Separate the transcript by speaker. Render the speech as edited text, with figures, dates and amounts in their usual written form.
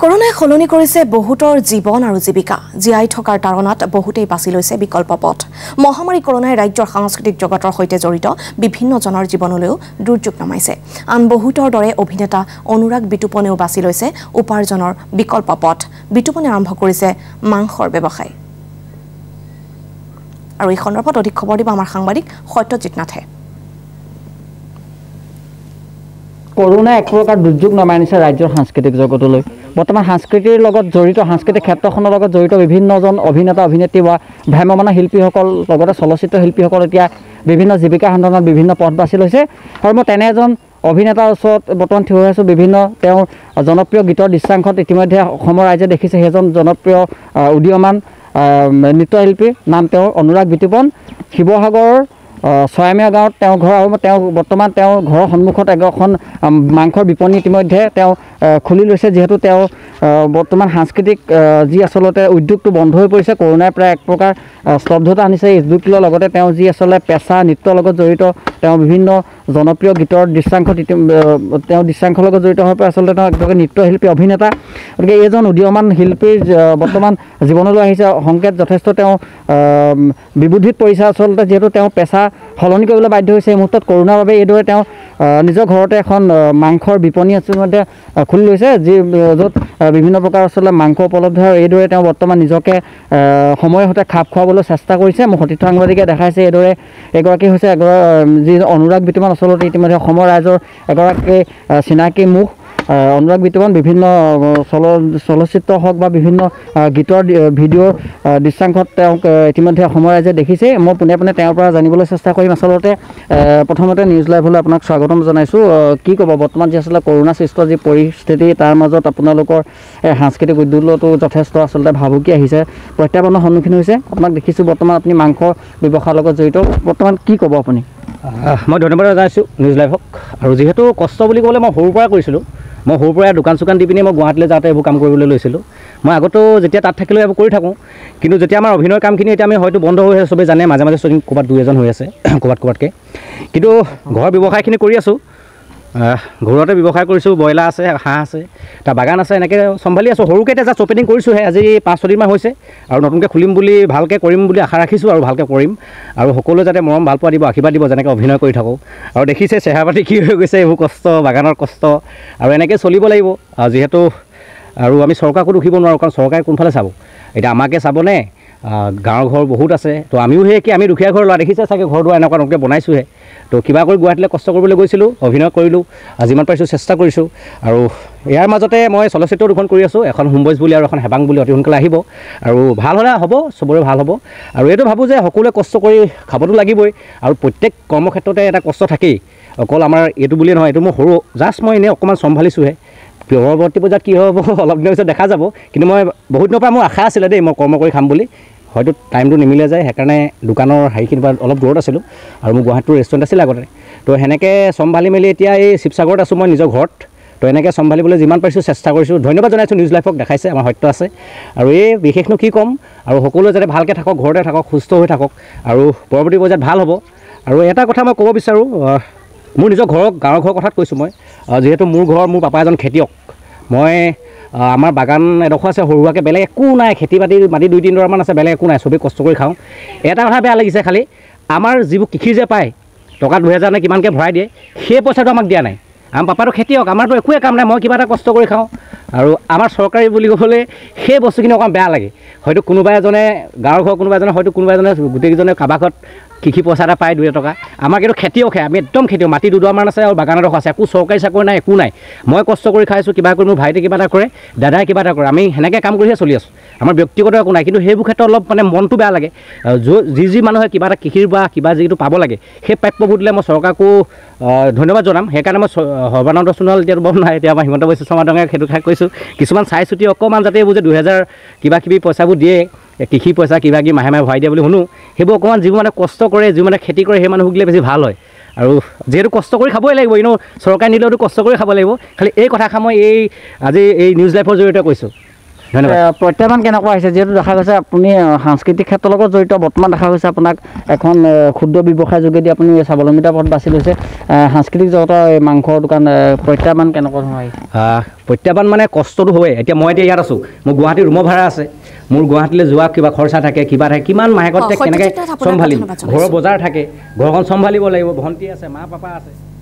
Speaker 1: কৰোনাই সলনি কৰিছে বহুতৰ জীৱন আৰু জীৱিকা জীয়াই থকাৰ তাৰণাত বহুতেই বাছি লৈছে বিকল্প পথ মহামাৰী কৰোনাই ৰাজ্যৰ সাংস্কৃতিক জগতৰ সৈতে জড়িত বিভিন্ন জনৰ জীৱনলৈও দুৰ্যোগ নমাইছে আন বহুতৰ দৰে অভিনেতা অনুৰাগ বিতুপনেও বাছি লৈছে উপাৰ্জনৰ বিকল্প পথ বিতুপনে আৰম্ভ কৰিছে মাংসৰ ব্যৱসায় আৰু এই সন্দৰ্ভত অধিক খবৰ দিব আমাৰ সাংবাদিক সত্যজিৎ নাথে
Speaker 2: কৰোনা এক প্ৰকাৰ দুৰ্যোগ নমাই আনিছে ৰাজ্যৰ সাংস্কৃতিক জগতলৈ বৰ্তমান সাংস্কৃতিৰ লগত জড়িত সাংস্কৃতিক ক্ষেত্ৰখনৰ লগত জড়িত বিভিন্নজন অভিনেতা অভিনেত্ৰী বা ভ্ৰাম্যমাণ শিল্পীসকল লগতে চলচ্চিত্ৰ শিল্পীসকল এতিয়া বিভিন্ন জীৱিকা সন্ধানত বিভিন্ন পথ বাছি লৈছে আৰু মই তেনে এজন অভিনেতাৰ ওচৰত বৰ্তমান থিয় হৈ আছোঁ বিভিন্ন তেওঁ জনপ্ৰিয় গীতৰ দৃশ্যাংশত ইতিমধ্যে অসমৰ ৰাইজে দেখিছে সেইজন জনপ্ৰিয় উদীয়মান নৃত্যশিল্পী নাম তেওঁৰ অনুৰাগ বিতুপন শিৱসাগৰৰ ছয়ামীয়া গাঁৱত তেওঁ ঘৰ আৰু তেওঁ বৰ্তমান তেওঁৰ ঘৰৰ সন্মুখত এখন মাংসৰ বিপণী ইতিমধ্যে তেওঁ খুলি লৈছে যিহেতু তেওঁ বৰ্তমান সাংস্কৃতিক যি আচলতে উদ্যোগটো বন্ধ হৈ পৰিছে কৰোনাই প্ৰায় এক প্ৰকাৰ স্তব্ধতা আনিছে এই উদ্যোগটোৰ লগতে তেওঁ যি আচলতে পেচা নৃত্যৰ লগত জড়িত তেওঁ বিভিন্ন জনপ্ৰিয় গীতৰ দৃশ্যাংশত তেওঁ দৃশ্যাংশৰ লগত জড়িত হৈ পৰে আচলতে তেওঁ একদম নৃত্যশিল্পী অভিনেতা গতিকে এইজন উদীয়মান শিল্পীৰ বৰ্তমান জীৱনলৈ আহিছে সংকেত যথেষ্ট তেওঁ বিবুদ্ধিত পৰিছে আচলতে যিহেতু তেওঁ পেচা সলনি কৰিবলৈ বাধ্য হৈছে এই মুহূৰ্তত কৰোনাৰ বাবে এইদৰে তেওঁ নিজৰ ঘৰতে এখন মাংসৰ বিপণী আচলতে খুলি লৈছে যি য'ত বিভিন্ন প্ৰকাৰ আচলতে মাংস উপলব্ধ আৰু এইদৰে তেওঁ বৰ্তমান নিজকে সময়ৰ সৈতে খাপ খুৱাবলৈ চেষ্টা কৰিছে মোক সতীৰ্থ সাংবাদিকে দেখাইছে এইদৰে এগৰাকী হৈছে যি অনুৰাগ বিতুপন আচলতে ইতিমধ্যে অসমৰ ৰাইজৰ এগৰাকী চিনাকি মুখ অনুৰাগ বিতুপন বিভিন্ন চলচ্চিত্ৰ হওক বা বিভিন্ন গীতৰ ভিডিঅ'ৰ দৃশ্যাংশত তেওঁক ইতিমধ্যে অসমৰ ৰাইজে দেখিছে মই পোনে পোনে তেওঁৰ পৰা জানিবলৈ চেষ্টা কৰিম আচলতে প্ৰথমতে নিউজ লাইভলৈ আপোনাক স্বাগতম জনাইছোঁ কি ক'ব বৰ্তমান যি আচলতে কৰোনা সৃষ্ট যি পৰিস্থিতি তাৰ মাজত আপোনালোকৰ সাংস্কৃতিক উদ্যোগতো যথেষ্ট আচলতে ভাবুকি আহিছে প্ৰত্যাহ্বানৰ সন্মুখীন হৈছে আপোনাক দেখিছোঁ বৰ্তমান আপুনি মাংস ব্যৱসায়ৰ লগত জড়িত বৰ্তমান কি ক'ব আপুনি
Speaker 3: মই ধন্যবাদ জনাইছোঁ নিউজ লাইভক আৰু যিহেতু কষ্ট বুলি ক'লে মই সৰুৰ পৰা কৰিছিলোঁ মই সৰুৰ পৰা দোকান চোকান দি পিনে মই গুৱাহাটীলৈ যাওঁতে এইবোৰ কাম কৰিবলৈ লৈছিলোঁ মই আগতেও যেতিয়া তাত থাকিলেও এইবোৰ কৰি থাকোঁ কিন্তু যেতিয়া আমাৰ অভিনয়ৰ কামখিনি এতিয়া আমি হয়তো বন্ধ হৈ আছে চবেই জানে মাজে মাজে ক'ৰবাত দুই এজন হৈ আছে ক'ৰবাতকৈ কিন্তু ঘৰৰ ব্যৱসায়খিনি কৰি আছোঁ ঘৰতে ব্যৱসায় কৰিছোঁ ব্ৰইলাৰ আছে হাঁহ আছে তাৰ বাগান আছে এনেকৈ চম্ভালি আছোঁ সৰুকৈ এতিয়া জাষ্ট অপেনিং কৰিছোঁহে আজি 5-6দিনমান হৈছে আৰু নতুনকৈ খুলিম বুলি ভালকৈ কৰিম বুলি আশা ৰাখিছোঁ আৰু ভালকৈ কৰিম আৰু সকলোৱে যাতে মৰম ভাল পোৱা দিব আশীৰ্বাদ দিব যেনেকৈ অভিনয় কৰি থাকোঁ আৰু দেখিছে চেহেৰা পাতি কি হৈ গৈছে এইবোৰ কষ্ট বাগানৰ কষ্ট আৰু এনেকৈ চলিব লাগিব যিহেতু আৰু আমি চৰকাৰকো দুখিব নোৱাৰোঁ কাৰণ চৰকাৰে কোনফালে চাব এতিয়া আমাকে চাবনে গাঁৱৰ ঘৰ বহুত আছে তো আমিও সেই কি আমি দুখীয়া ঘৰ লোৱা দেখিছে চাগে ঘৰ দুৱাৰ এনেকুৱা নতুনকৈ বনাইছোঁহে তো কিবা কৰি গুৱাহাটীলৈ কষ্ট কৰিবলৈ গৈছিলোঁ অভিনয় কৰিলোঁ যিমান পাৰিছোঁ চেষ্টা কৰিছোঁ আৰু ইয়াৰ মাজতে মই চলচ্চিত্ৰ দুখন কৰি আছোঁ এখন হোমবয়জ বুলি আৰু এখন হেবাং বুলি অতি সোনকালে আহিব আৰু ভাল হ'লে হ'ব চবৰে ভাল হ'ব আৰু এইটো ভাবোঁ যে সকলোৱে কষ্ট কৰি খাবতো লাগিবই আৰু প্ৰত্যেক কৰ্মক্ষেত্ৰতে এটা কষ্ট থাকেই অকল আমাৰ এইটো বুলিয়ে নহয় এইটো মই সৰু জাষ্ট মই এনেই অকণমান চম্ভালিছোঁহে পৰৱৰ্তী পৰ্যায়ত কি হ'ব অলপ দিনৰ পিছত দেখা যাব কিন্তু মই বহুত দিনৰ পৰা মোৰ আশা আছিলে দেই মই কৰ্ম কৰি খাম বুলি হয়তো টাইমটো নিমিলে যায় সেইকাৰণে দোকানৰ হেৰিখিনিৰ পৰা অলপ দূৰত আছিলোঁ আৰু মোৰ গুৱাহাটীৰ ৰেষ্টুৰেণ্ট আছিলে আগতে তো সেনেকৈ চম্ভালি মেলি এতিয়া এই শিৱসাগৰত আছোঁ মই নিজৰ ঘৰত তো এনেকৈ চম্ভালিবলৈ যিমান পাৰিছোঁ চেষ্টা কৰিছোঁ ধন্যবাদ জনাইছোঁ নিউজ লাইভক দেখাইছে আমাৰ সত্য আছে আৰু এই বিশেষনো কি ক'ম আৰু সকলোৱে যাতে ভালকৈ থাকক ঘৰতে থাকক সুস্থ হৈ থাকক আৰু পৰৱৰ্তী পৰ্যায়ত ভাল হ'ব আৰু এটা কথা মই ক'ব বিচাৰোঁ মোৰ নিজৰ গাঁৱৰ ঘৰৰ কথাত কৈছোঁ মই যিহেতু মোৰ পাপা এজন খেতিয়ক মই আমাৰ বাগান এডোখৰ আছে সৰুৱাকৈ বেলেগ একো নাই খেতি বাতি মাটি 2-3 ডৰামান আছে বেলেগ একো নাই চবেই কষ্ট কৰি খাওঁ এটা কথা বেয়া লাগিছে খালি আমাৰ যিবোৰ কৃষি যে পায় টকা 2000 নে কিমানকৈ ভৰাই দিয়ে সেই পইচাটো আমাক দিয়া নাই আমাৰ পাপাটো খেতিয়ক আমাৰতো একোৱে কাম নাই মই কিবা এটা কষ্ট কৰি খাওঁ আৰু আমাৰ চৰকাৰী বুলি ক'বলৈ সেই বস্তুখিনি অকণমান বেয়া লাগে হয়তো কোনোবা এজনে গাঁৱৰ ঘৰ কোনোবা এজনে গোটেইকেইজনে কাৰোবাঘৰত কৃষি পইচা এটা পায় 2 টকা আমাৰ কিন্তু খেতিয়কহে আমি একদম খেতিয়ক মাটি 2 আছে আৰু বাগানৰ আছে একো চৰকাৰী চাকৰি নাই একো নাই মই কষ্ট কৰি খাইছোঁ কিবা কৰি মোৰ ভাইটি কিবা এটা কৰে দাদাই কিবা এটা কৰে আমি সেনেকৈ কাম কৰিহে চলি আছোঁ আমাৰ ব্যক্তিগত একো নাই কিন্তু সেইবোৰ ক্ষেত্ৰত অলপ মানে মনটো বেয়া লাগে যি মানুহে কিবা এটা কৃষিৰ বা কিবা যিটো পাব লাগে সেই প্ৰাপ্যবোৰ দিলে মই চৰকাৰকো ধন্যবাদ জনাম সেইকাৰণে মই সৰ্বানন্দ সোণোৱাল এতিয়াতো বম নাই এতিয়া আমাৰ হিমন্ত বিশ্ব শৰ্মা ডাঙৰীয়াক সেইটো কৈছোঁ কিছুমান চাই চুটি অকণমান যাতে এইবোৰ যে 2000 কিবাকিবি পইচাবোৰ দিয়ে কৃষি পইচা কিবা কিবি মাহে ভৰাই দিয়ে বুলি শুনো সেইবোৰ অকণমান যিবোৰ মানে কষ্ট কৰে যিবোৰ মানে খেতি কৰে সেই মানুহক দিলে বেছি ভাল হয় আৰু যিহেতু কষ্ট কৰি খাবই লাগিব চৰকাৰে নিলেওতো কষ্ট কৰি খাব লাগিব খালি এই কথাষাৰ মই আজি এই নিউজ লাইভৰ জৰিয়তে কৈছোঁ
Speaker 2: প্ৰত্যাহ্বান কেনেকুৱা হৈছে যিহেতু দেখা গৈছে আপুনি সাংস্কৃতিক ক্ষেত্ৰৰ লগত জড়িত বৰ্তমান দেখা গৈছে আপোনাক এখন ক্ষুদ্ৰ ব্যৱসায় যোগেদি আপুনি স্বাৱলম্বিতা পথ বাছি লৈছে সাংস্কৃতিক জগতৰ মাংসৰ দোকান প্ৰত্যাহ্বান কেনেকুৱা ধৰণৰ
Speaker 3: প্ৰত্যাহ্বান মানে কষ্টটো হয় এতিয়া মই এতিয়া ইয়াত আছোঁ মোৰ গুৱাহাটীৰ ৰুমৰ ভাড়া আছে মোৰ গুৱাহাটীলৈ যোৱা কিবা খৰচা থাকে কিবা থাকে কিমান মাহেকত কেনেকৈ চম্ভালিম ঘৰৰ বজাৰ থাকে ঘৰখন চম্ভালিব লাগিব ভণ্টি আছে মা পাপা আছে